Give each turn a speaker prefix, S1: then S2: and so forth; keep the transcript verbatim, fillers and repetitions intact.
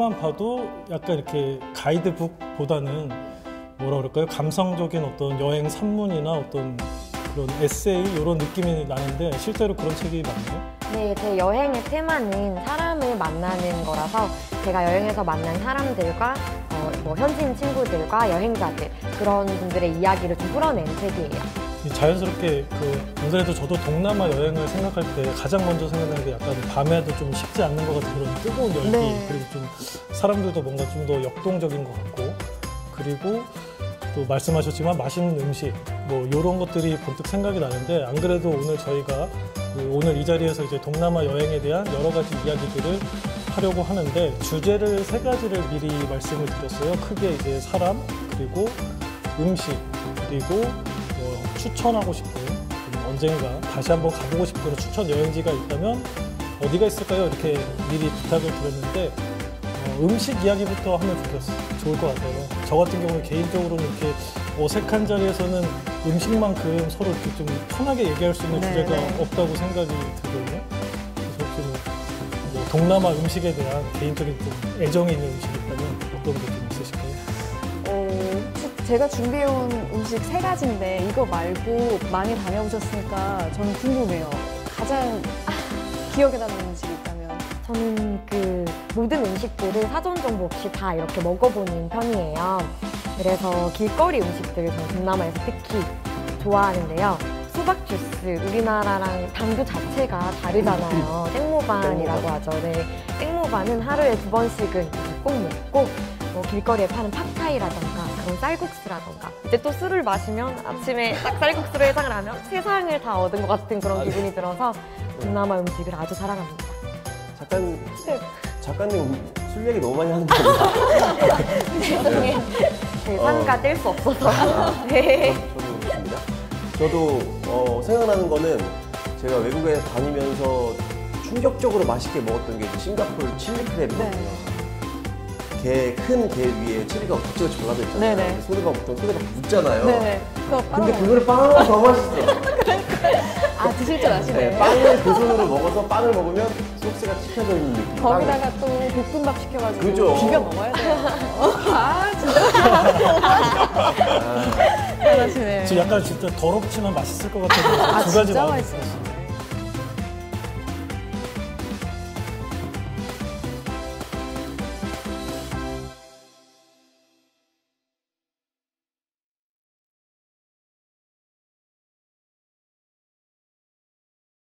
S1: 책만 봐도 약간 이렇게 가이드북보다는 뭐라 그럴까요? 감성적인 어떤 여행 산문이나 어떤 그런 에세이 이런 느낌이 나는데 실제로 그런 책이 많나요?
S2: 네, 제 여행의 테마는 사람을 만나는 거라서 제가 여행에서 만난 사람들과 어, 뭐 현지인 친구들과 여행자들 그런 분들의 이야기를 좀 풀어낸 책이에요.
S1: 자연스럽게 그 안 그래도 저도 동남아 여행을 생각할 때 가장 먼저 생각나는 게 약간 밤에도 좀 식지 않는 것 같은 그런 뜨거운 열기
S2: 네.
S1: 그리고 좀 사람들도 뭔가 좀 더 역동적인 것 같고 그리고 또 말씀하셨지만 맛있는 음식 뭐 이런 것들이 번뜩 생각이 나는데 안 그래도 오늘 저희가 그 오늘 이 자리에서 이제 동남아 여행에 대한 여러 가지 이야기들을 하려고 하는데 주제를 세 가지를 미리 말씀을 드렸어요. 크게 이제 사람 그리고 음식 그리고 뭐 추천하고 싶은 언젠가 다시 한번 가보고 싶은 추천 여행지가 있다면 어디가 있을까요? 이렇게 미리 부탁을 드렸는데 어, 음식 이야기부터 하면 좋겠, 좋을 것 같아요. 저 같은 경우는 개인적으로는 이렇게 어색한 자리에서는 음식만큼 서로 이렇게 좀 편하게 얘기할 수 있는
S2: 네,
S1: 주제가
S2: 네.
S1: 없다고 생각이 들거든요. 그래서 혹시 뭐, 뭐 동남아 음식에 대한 개인적인 좀 애정이 있는 음식이 있다면 어떤 게 좀 있으실까요?
S3: 어, 제가 준비해온 음식 세 가지인데 이거 말고 많이 다녀오셨으니까 저는 궁금해요. 가장 기억에 남는 음식이 있다면?
S2: 저는 그 모든 음식들을 사전 정보 없이 다 이렇게 먹어보는 편이에요. 그래서 길거리 음식들을 저는 동남아에서 특히 좋아하는데요. 수박 주스, 우리나라랑 당도 자체가 다르잖아요. 땡모반이라고 하죠. 네, 땡모반은 하루에 두 번씩은 꼭 먹고 뭐 길거리에 파는 팟타이라던가 그런 쌀국수라던가 이제 또 술을 마시면 아침에 딱 쌀국수로 해장을 하면 세상을 다 얻은 것 같은 그런 기분이 들어서 동남아 음식을 아주 사랑합니다.
S4: 작가님, 작가님 술 얘기 너무 많이 하는데.
S2: 세상에 제 상가 뗄 수 없어서. 네.
S4: 저도 그렇습니다. 저도 어, 생각나는 거는 제가 외국에 다니면서 충격적으로 맛있게 먹었던 게 싱가포르 칠리 크랩이거든요.
S3: 네.
S4: 게, 큰 게 위에 칠리가 겉으로 잘라져 있잖아요.
S3: 네네.
S4: 소리가 보통 소리가 묻잖아요.
S3: 네네. 그거 빵
S4: 근데
S3: 먹어요.
S4: 그거를 빵을 더 맛있어.
S3: 아, 드실 줄 아시네.
S4: 네, 빵을 그 손으로 먹어서 빵을 먹으면 소스가 찢혀져 있는 느낌.
S3: 거기다가 또 볶음밥 시켜가지고
S4: 그죠?
S3: 비벼 먹어야 돼요. 아, 진짜. 잘하시네.
S1: 지금 약간 진짜 더럽지만 맛있을 것 같아서
S3: 아,
S1: 두 가지
S3: 진짜
S1: 마음이
S3: 맛있어요.
S1: 있어요.